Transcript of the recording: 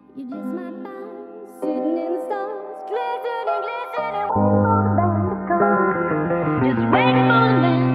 You just might find sitting in the stars, glistening, glistening, waiting for the band to come. Just waiting for the band.